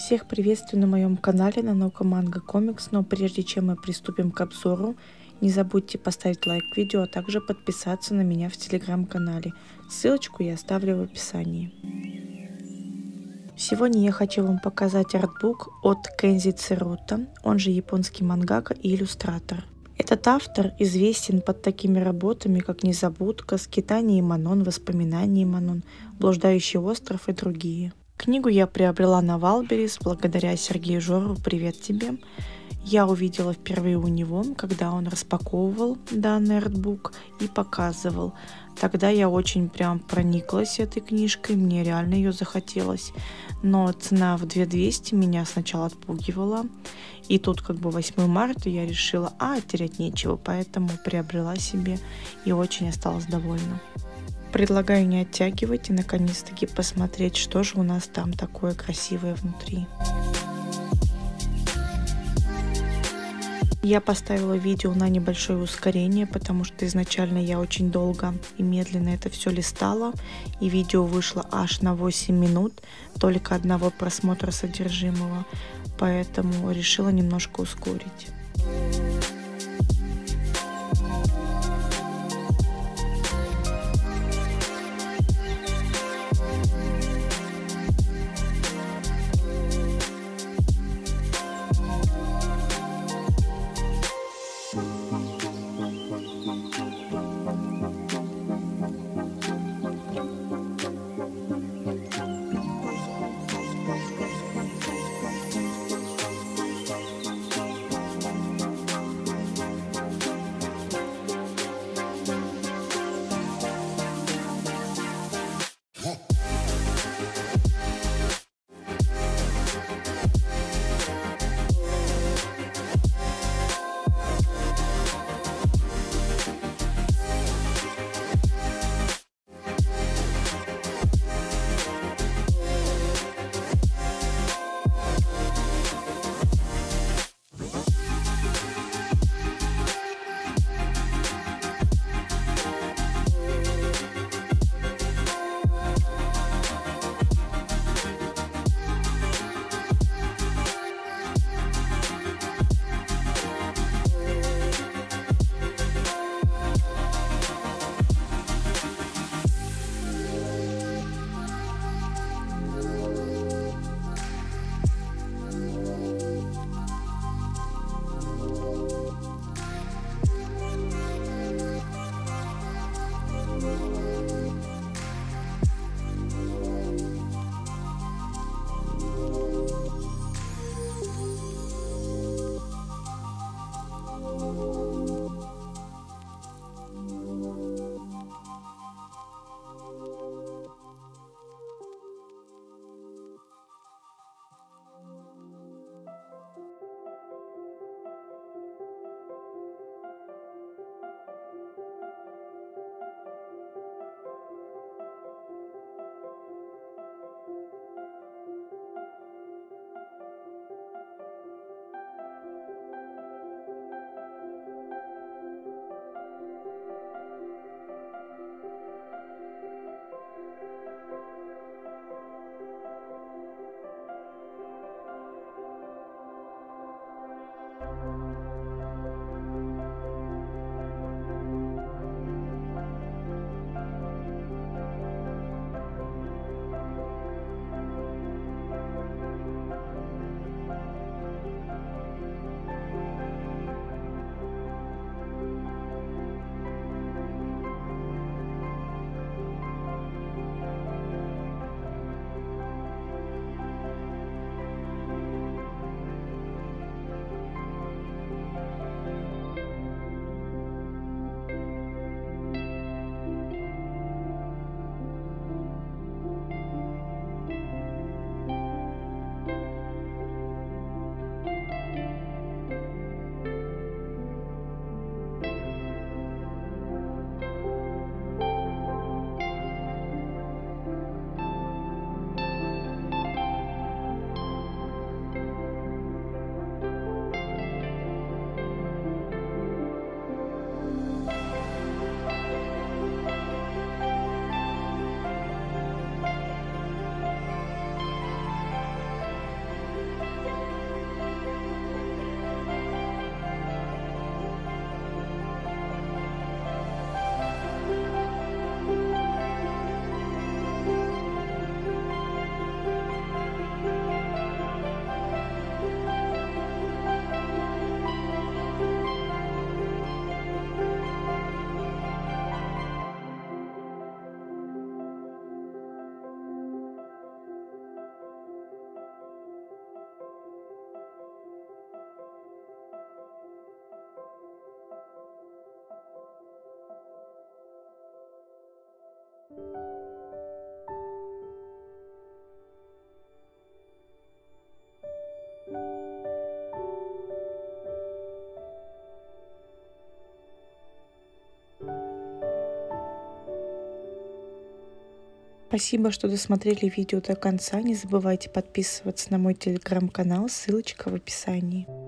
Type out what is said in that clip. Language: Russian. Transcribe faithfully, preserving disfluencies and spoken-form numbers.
Всех приветствую на моем канале на Наука Манга Комикс, но прежде чем мы приступим к обзору, не забудьте поставить лайк видео, а также подписаться на меня в телеграм-канале. Ссылочку я оставлю в описании. Сегодня я хочу вам показать артбук от Кензи Церута, он же японский мангака и иллюстратор. Этот автор известен под такими работами, как «Незабудка», «Скитание и Манон», «Воспоминания и Манон», «Блуждающий остров» и другие. Книгу я приобрела на Валберис благодаря Сергею Жорову, привет тебе. Я увидела впервые у него, когда он распаковывал данный артбук и показывал. Тогда я очень прям прониклась этой книжкой, мне реально ее захотелось. Но цена в две тысячи двести меня сначала отпугивала. И тут как бы восьмое марта я решила, а терять нечего, поэтому приобрела себе и очень осталась довольна. Предлагаю не оттягивать и наконец-таки посмотреть, что же у нас там такое красивое внутри. Я поставила видео на небольшое ускорение, потому что изначально я очень долго и медленно это все листала, и видео вышло аж на восемь минут, только одного просмотра содержимого, поэтому решила немножко ускорить. Спасибо, что досмотрели видео до конца. Не забывайте подписываться на мой телеграм-канал, ссылочка в описании.